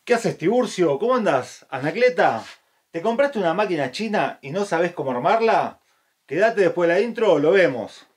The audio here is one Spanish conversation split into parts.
¿Qué haces, Tiburcio? ¿Cómo andás? Anacleta, ¿te compraste una máquina china y no sabés cómo armarla? Quédate después de la intro, lo vemos.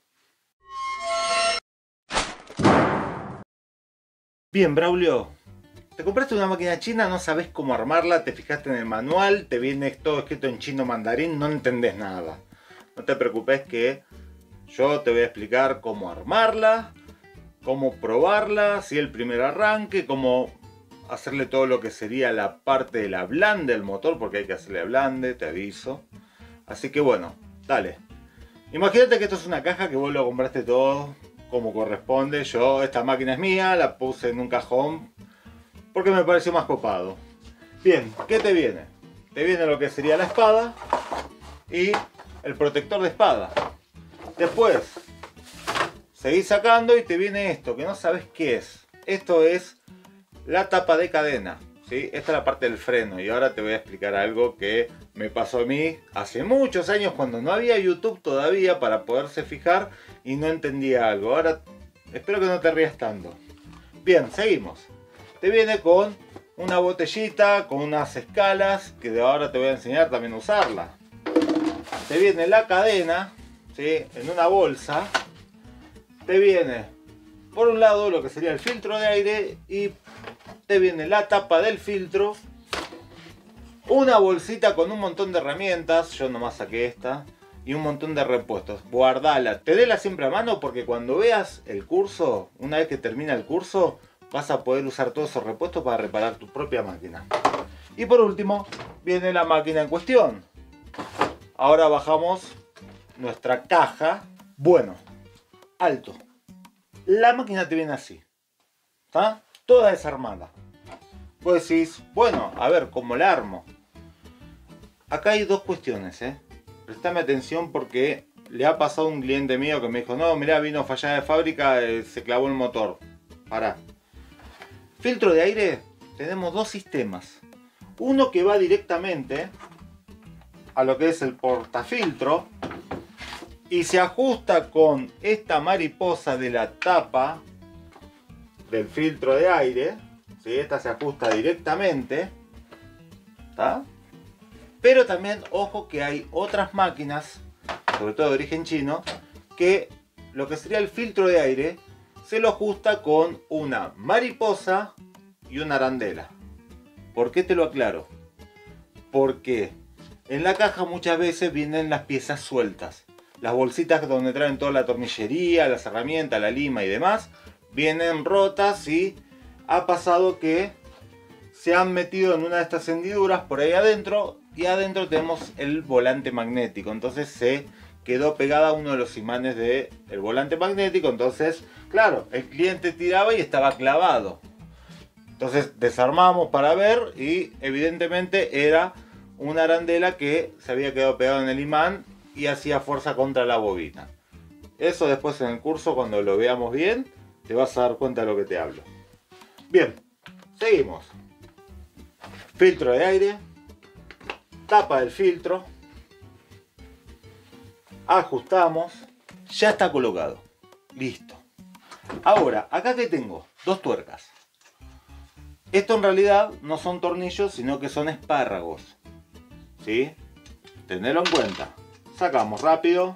Bien, Braulio, ¿te compraste una máquina china, no sabés cómo armarla, te fijaste en el manual, te viene todo escrito en chino mandarín, no entendés nada? No te preocupes que yo te voy a explicar cómo armarla, cómo probarla, si el primer arranque, cómo hacerle todo lo que sería la parte de la blande del motor, porque hay que hacerle blande, te aviso. Así que bueno, dale. Imagínate que esto es una caja que vos lo compraste todo como corresponde. Yo, esta máquina es mía, la puse en un cajón porque me pareció más copado. Bien, ¿qué te viene? Te viene lo que sería la espada y el protector de espada. Después seguís sacando y te viene esto, que no sabes qué es. Esto es la tapa de cadena, ¿sí? Esta es la parte del freno y ahora te voy a explicar algo que me pasó a mí hace muchos años cuando no había YouTube todavía para poderse fijar y no entendía algo. Ahora espero que no te rías tanto. Bien, seguimos. Te viene con una botellita, con unas escalas, que de ahora te voy a enseñar también a usarla. Te viene la cadena, ¿sí? En una bolsa. Te viene por un lado lo que sería el filtro de aire y te viene la tapa del filtro, una bolsita con un montón de herramientas, yo nomás saqué esta, y un montón de repuestos. Guardala, tenela siempre a mano porque cuando veas el curso, una vez que termina el curso, vas a poder usar todos esos repuestos para reparar tu propia máquina. Y por último, viene la máquina en cuestión. Ahora bajamos nuestra caja. Bueno, alto. La máquina te viene así, ¿está? Toda desarmada. Vos decís, bueno, a ver, ¿cómo la armo? Acá hay dos cuestiones, Prestame atención porque le ha pasado a un cliente mío que me dijo, no, mirá, vino fallada de fábrica, se clavó el motor. Pará. Filtro de aire, tenemos dos sistemas. Uno que va directamente a lo que es el portafiltro y se ajusta con esta mariposa de la tapa del filtro de aire, ¿sí? Esta se ajusta directamente, ¿está? Pero también ojo que hay otras máquinas, sobre todo de origen chino, que lo que sería el filtro de aire se lo ajusta con una mariposa y una arandela. ¿Por qué te lo aclaro? Porque en la caja muchas veces vienen las piezas sueltas, las bolsitas donde traen toda la tornillería, las herramientas, la lima y demás, vienen rotas y ha pasado que se han metido en una de estas hendiduras por ahí adentro y adentro tenemos el volante magnético. Entonces se quedó pegada a uno de los imanes del volante magnético. Entonces, claro, el cliente tiraba y estaba clavado. Entonces desarmamos para ver y evidentemente era una arandela que se había quedado pegada en el imán y hacía fuerza contra la bobina. Eso después en el curso, cuando lo veamos bien, te vas a dar cuenta de lo que te hablo. Bien, seguimos. Filtro de aire, tapa del filtro, ajustamos, ya está colocado, listo. Ahora, acá que tengo dos tuercas. Esto en realidad no son tornillos, sino que son espárragos, ¿sí? Tenedlo en cuenta. Sacamos rápido.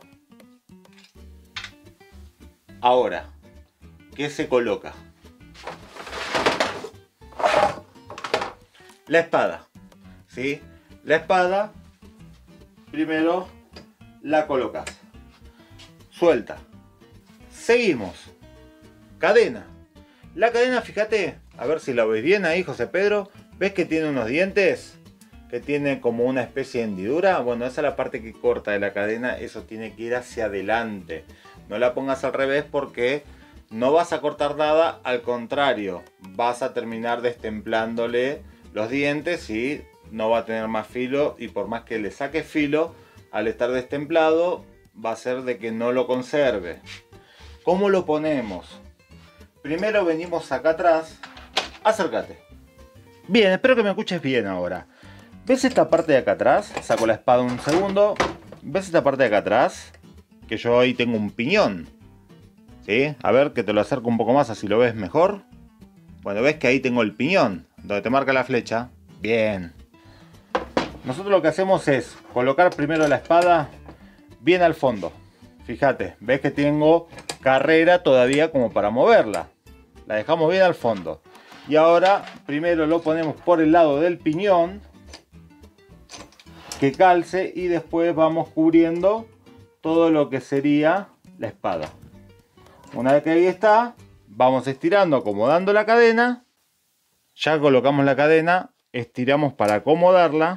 Ahora, ¿qué se coloca? La espada, ¿sí? La espada, primero la colocas. Suelta. Seguimos. Cadena. La cadena, fíjate, a ver si la ves bien ahí, José Pedro. ¿Ves que tiene unos dientes? Que tiene como una especie de hendidura. Bueno, esa es la parte que corta de la cadena. Eso tiene que ir hacia adelante. No la pongas al revés porque no vas a cortar nada. Al contrario, vas a terminar destemplándole los dientes y no va a tener más filo. Y por más que le saques filo, al estar destemplado, va a ser de que no lo conserve. ¿Cómo lo ponemos? Primero venimos acá atrás. Acércate. Bien, espero que me escuches bien ahora. ¿Ves esta parte de acá atrás? Saco la espada un segundo. ¿Ves esta parte de acá atrás? Que yo ahí tengo un piñón. ¿Sí? A ver, que te lo acerco un poco más así lo ves mejor. Bueno, ves que ahí tengo el piñón. donde te marca la flecha. Bien. Nosotros lo que hacemos es colocar primero la espada bien al fondo. Fíjate, ves que tengo carrera todavía como para moverla. La dejamos bien al fondo. Y ahora primero lo ponemos por el lado del piñón, que calce, y después vamos cubriendo todo lo que sería la espada. Una vez que ahí está, vamos estirando, acomodando la cadena. Ya colocamos la cadena, estiramos para acomodarla.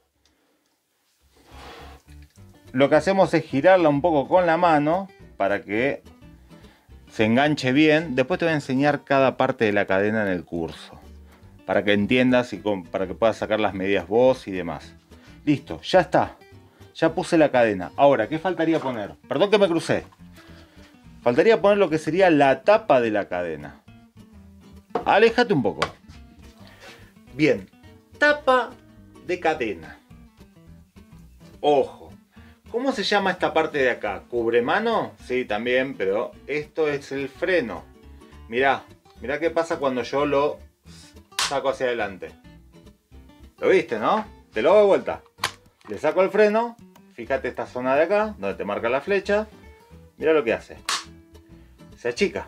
Lo que hacemos es girarla un poco con la mano para que se enganche bien. Después te voy a enseñar cada parte de la cadena en el curso, para que entiendas y para que puedas sacar las medidas vos y demás. Listo, ya está. Ya puse la cadena. Ahora, ¿qué faltaría poner? Perdón que me crucé. Faltaría poner lo que sería la tapa de la cadena. Aléjate un poco. Bien, tapa de cadena. Ojo. ¿Cómo se llama esta parte de acá? ¿Cubremano? Sí, también, pero esto es el freno. Mirá, mirá qué pasa cuando yo lo saco hacia adelante. ¿Lo viste, no? Te lo hago de vuelta. Le saco el freno. Fíjate esta zona de acá, donde te marca la flecha. Mirá lo que hace. Se achica.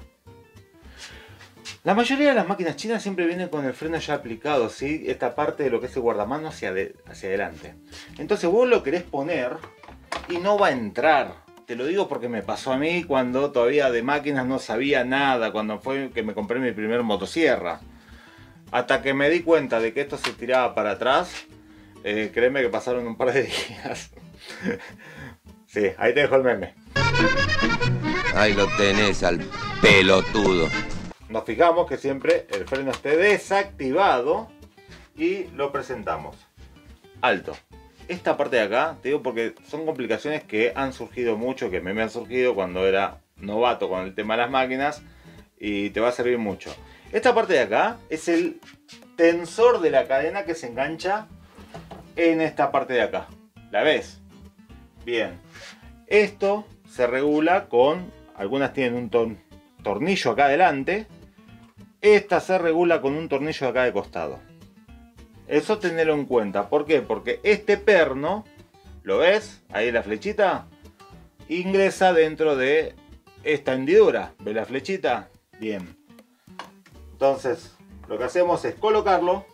La mayoría de las máquinas chinas siempre vienen con el freno ya aplicado, ¿sí? Esta parte de lo que es el guardamano hacia adelante. Entonces vos lo querés poner y no va a entrar. Te lo digo porque me pasó a mí cuando todavía de máquinas no sabía nada, cuando fue que me compré mi primer motosierra. Hasta que me di cuenta de que esto se tiraba para atrás, créeme que pasaron un par de días. Sí, ahí te dejo el meme. Ahí lo tenés al pelotudo. Nos fijamos que siempre el freno esté desactivado y lo presentamos. Alto. Esta parte de acá, te digo porque son complicaciones que han surgido mucho, que me han surgido cuando era novato con el tema de las máquinas, y te va a servir mucho. Esta parte de acá es el tensor de la cadena que se engancha en esta parte de acá. ¿La ves? Bien. Esto se regula con, algunas tienen un tornillo acá adelante. Esta se regula con un tornillo acá de costado. Eso tenerlo en cuenta. ¿Por qué? Porque este perno, ¿lo ves? Ahí la flechita. Ingresa dentro de esta hendidura. ¿Ves la flechita? Bien. Entonces, lo que hacemos es colocarlo.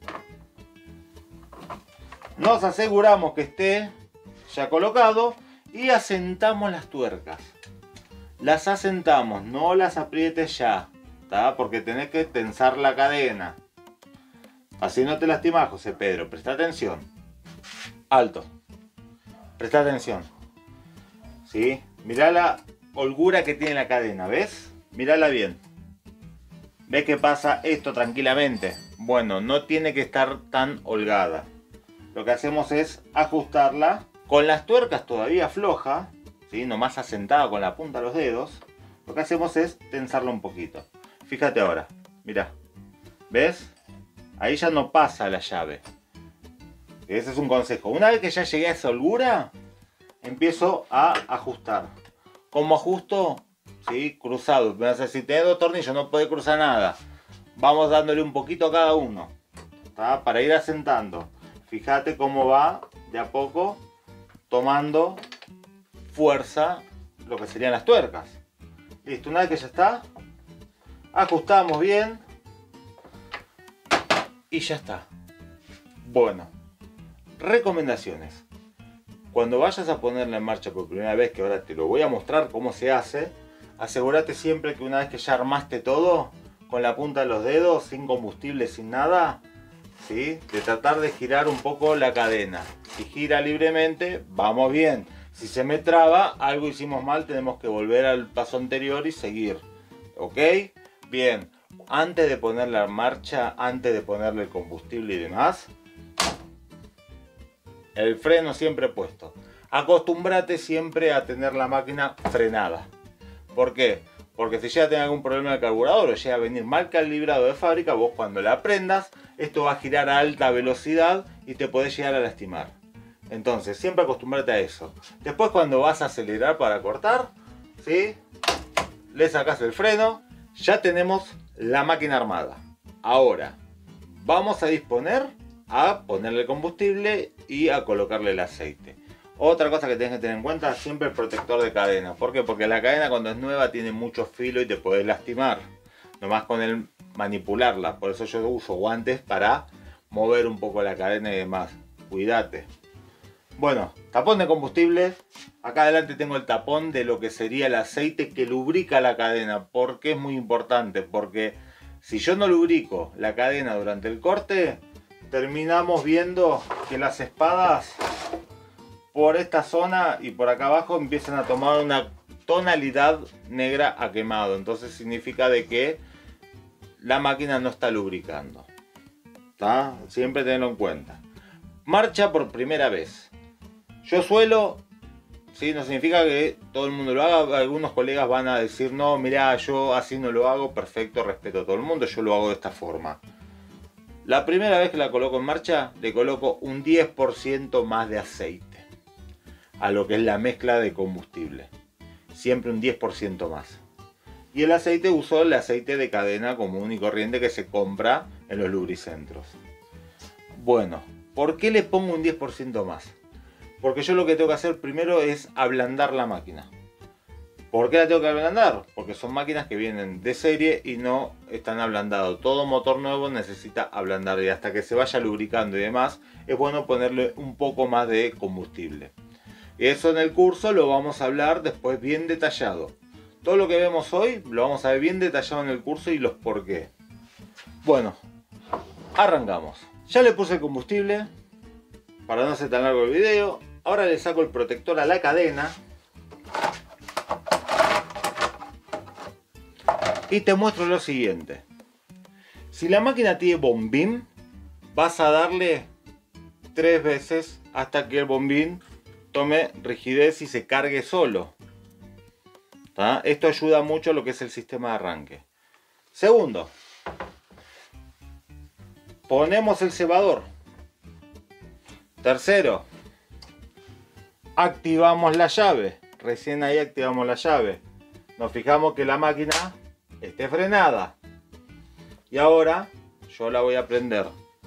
Nos aseguramos que esté ya colocado. Y asentamos las tuercas. Las asentamos, no las aprietes ya. ¿Tá? Porque tenés que tensar la cadena. Así no te lastimas, José Pedro. Presta atención. Alto. Presta atención. ¿Sí? Mirá la holgura que tiene la cadena, ¿ves? Mírala bien. ¿Ves que pasa esto tranquilamente? Bueno, no tiene que estar tan holgada. Lo que hacemos es ajustarla con las tuercas todavía floja, ¿sí? Nomás asentada con la punta de los dedos. Lo que hacemos es tensarla un poquito. Fíjate ahora, mirá. ¿Ves? Ahí ya no pasa la llave. Ese es un consejo. Una vez que ya llegué a esa holgura, empiezo a ajustar. ¿Cómo ajusto? ¿Sí? Cruzado. Me vas a decir, tenés dos tornillos, no puede cruzar nada. Vamos dándole un poquito a cada uno, ¿tá? Para ir asentando. Fíjate cómo va de a poco tomando fuerza lo que serían las tuercas. Listo, una vez que ya está, ajustamos bien y ya está. Bueno, recomendaciones. Cuando vayas a ponerla en marcha por primera vez, que ahora te lo voy a mostrar cómo se hace, asegúrate siempre que una vez que ya armaste todo, con la punta de los dedos, sin combustible, sin nada, ¿sí? De tratar de girar un poco la cadena. Si gira libremente, vamos bien. Si se me traba, algo hicimos mal, tenemos que volver al paso anterior y seguir. ¿Ok? Bien. Antes de ponerla en marcha, antes de ponerle el combustible y demás, el freno siempre puesto. Acostúmbrate siempre a tener la máquina frenada. ¿Por qué? Porque si llega a tener algún problema de carburador o llega a venir mal calibrado de fábrica, vos cuando la prendas, esto va a girar a alta velocidad y te podés llegar a lastimar. Entonces, siempre acostúmbrate a eso. Después, cuando vas a acelerar para cortar, ¿sí? Le sacás el freno. Ya tenemos la máquina armada. Ahora, vamos a disponer a ponerle combustible y a colocarle el aceite. Otra cosa que tienes que tener en cuenta, siempre el protector de cadena. ¿Por qué? Porque la cadena cuando es nueva tiene mucho filo y te puede lastimar. Nomás con el manipularla. Por eso yo uso guantes para mover un poco la cadena y demás. Cuídate. Bueno, tapón de combustible. Acá adelante tengo el tapón de lo que sería el aceite que lubrica la cadena. ¿Por qué es muy importante? Porque si yo no lubrico la cadena durante el corte, terminamos viendo que las espadas por esta zona y por acá abajo empiezan a tomar una tonalidad negra a quemado. Entonces significa de que la máquina no está lubricando. ¿Tá? Siempre tenlo en cuenta. Marcha por primera vez. Yo suelo, ¿sí? No significa que todo el mundo lo haga. Algunos colegas van a decir, no, mirá, yo así no lo hago. Perfecto, respeto a todo el mundo. Yo lo hago de esta forma. La primera vez que la coloco en marcha, le coloco un 10% más de aceite a lo que es la mezcla de combustible. Siempre un 10% más. Y el aceite, uso el aceite de cadena común y corriente que se compra en los lubricentros. Bueno, ¿por qué le pongo un 10% más? Porque yo lo que tengo que hacer primero es ablandar la máquina. ¿Por qué la tengo que ablandar? Porque son máquinas que vienen de serie y no están ablandadas. Todo motor nuevo necesita ablandar y hasta que se vaya lubricando y demás, es bueno ponerle un poco más de combustible. Eso en el curso lo vamos a hablar después bien detallado. Todo lo que vemos hoy lo vamos a ver bien detallado en el curso y los por qué. Bueno, arrancamos. Ya le puse el combustible para no hacer tan largo el video. Ahora le saco el protector a la cadena. Y te muestro lo siguiente. Si la máquina tiene bombín, vas a darle 3 veces hasta que el bombín tome rigidez y se cargue solo. ¿Tá? Esto ayuda mucho a lo que es el sistema de arranque. Segundo, ponemos el cebador. Tercero, activamos la llave. Recién ahí activamos la llave. Nos fijamos que la máquina esté frenada. Y ahora yo la voy a prender.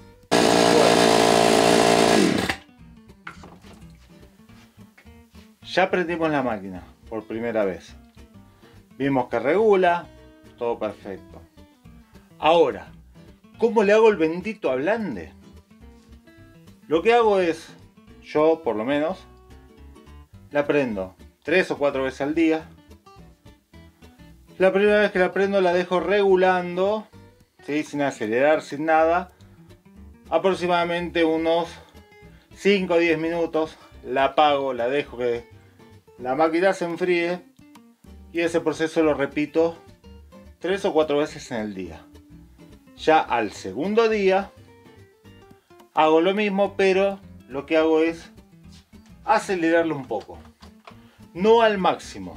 Ya prendimos la máquina por primera vez. Vimos que regula, todo perfecto. Ahora, ¿cómo le hago el bendito ablande? Lo que hago es, yo por lo menos, la prendo 3 o 4 veces al día. La primera vez que la prendo la dejo regulando, ¿sí? Sin acelerar, sin nada. Aproximadamente unos 5 o 10 minutos. La apago, la dejo que la máquina se enfríe. Y ese proceso lo repito 3 o 4 veces en el día. Ya al segundo día hago lo mismo, pero lo que hago es acelerarlo un poco. No al máximo.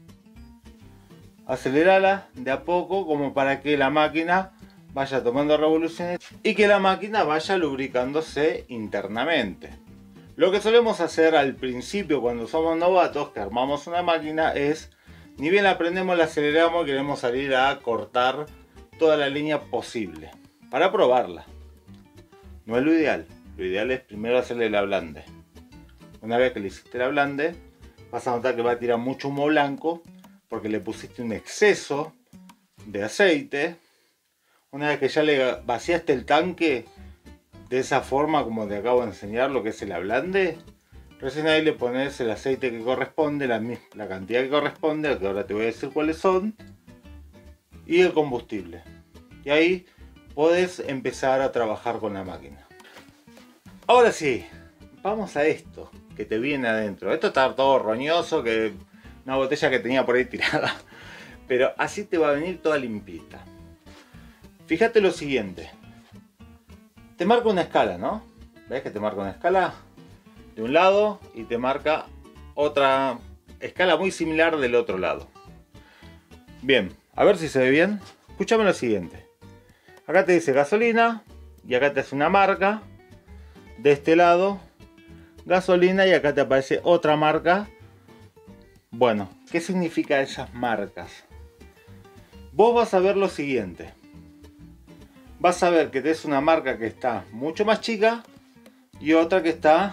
Acelerarla de a poco como para que la máquina vaya tomando revoluciones y que la máquina vaya lubricándose internamente. Lo que solemos hacer al principio cuando somos novatos, que armamos una máquina, es ni bien la prendemos, la aceleramos y queremos salir a cortar toda la línea posible para probarla. No es lo ideal. Lo ideal es primero hacerle el ablande. Una vez que le hiciste el ablande, vas a notar que va a tirar mucho humo blanco porque le pusiste un exceso de aceite. Una vez que ya le vaciaste el tanque de esa forma como te acabo de enseñar lo que es el ablande, recién ahí le pones el aceite que corresponde, la cantidad que corresponde, que ahora te voy a decir cuáles son, y el combustible. Y ahí podés empezar a trabajar con la máquina. Ahora sí, vamos a esto que te viene adentro. Esto está todo roñoso, que una botella que tenía por ahí tirada. Pero así te va a venir toda limpita. Fíjate lo siguiente. Te marca una escala, ¿no? ¿Ves que te marca una escala de un lado y te marca otra escala muy similar del otro lado? Bien, a ver si se ve bien. Escúchame lo siguiente. Acá te dice gasolina y acá te hace una marca. De este lado, gasolina, y acá te aparece otra marca. Bueno, ¿qué significa esas marcas? Vos vas a ver lo siguiente. vas a ver que tenés una marca que está mucho más chica y otra que está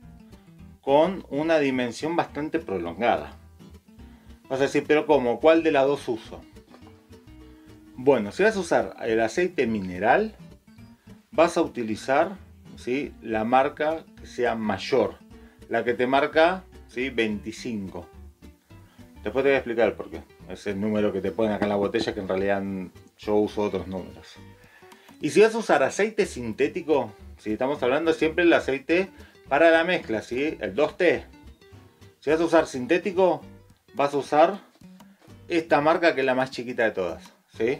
con una dimensión bastante prolongada. Vas a decir, pero ¿cómo? ¿Cuál de las dos uso? Bueno, si vas a usar el aceite mineral, vas a utilizar, ¿sí?, la marca que sea mayor, la que te marca, ¿sí?, 25. Después te voy a explicar el por qué. Es el número que te ponen acá en la botella, que en realidad yo uso otros números. Y si vas a usar aceite sintético, ¿sí?, estamos hablando siempre del aceite para la mezcla, ¿sí?, el 2T. Si vas a usar sintético, vas a usar esta marca que es la más chiquita de todas, ¿sí?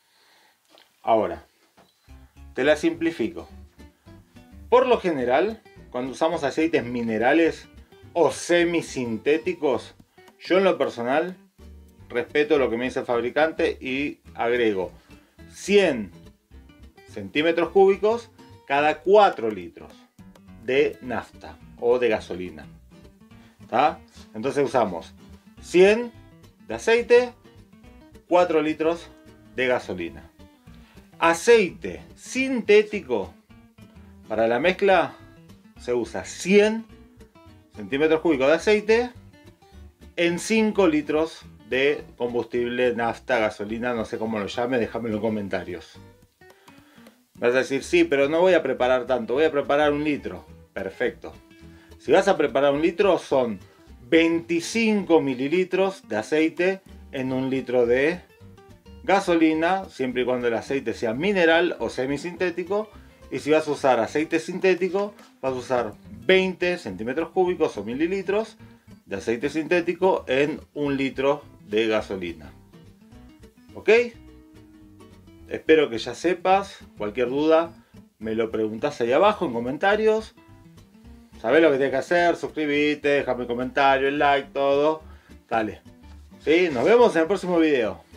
Ahora, te la simplifico. Por lo general, cuando usamos aceites minerales o semisintéticos, yo en lo personal respeto lo que me dice el fabricante y agrego 100 centímetros cúbicos cada 4 litros de nafta o de gasolina. ¿Tá? Entonces usamos 100 de aceite, 4 litros de gasolina. Aceite sintético, para la mezcla se usa 100 centímetros cúbicos de aceite en 5 litros de combustible, nafta, gasolina, no sé cómo lo llame, déjame en los comentarios. Vas a decir, sí, pero no voy a preparar tanto, voy a preparar 1 litro. Perfecto. Si vas a preparar 1 litro, son 25 mililitros de aceite en 1 litro de gasolina, siempre y cuando el aceite sea mineral o semisintético. Y si vas a usar aceite sintético, vas a usar 20 centímetros cúbicos o mililitros de aceite sintético en 1 litro de gasolina. ¿Ok? Espero que ya sepas. Cualquier duda me lo preguntás ahí abajo en comentarios. Sabés lo que tienes que hacer, suscríbete, déjame un comentario, el like, todo. Dale. ¿Sí? Nos vemos en el próximo video.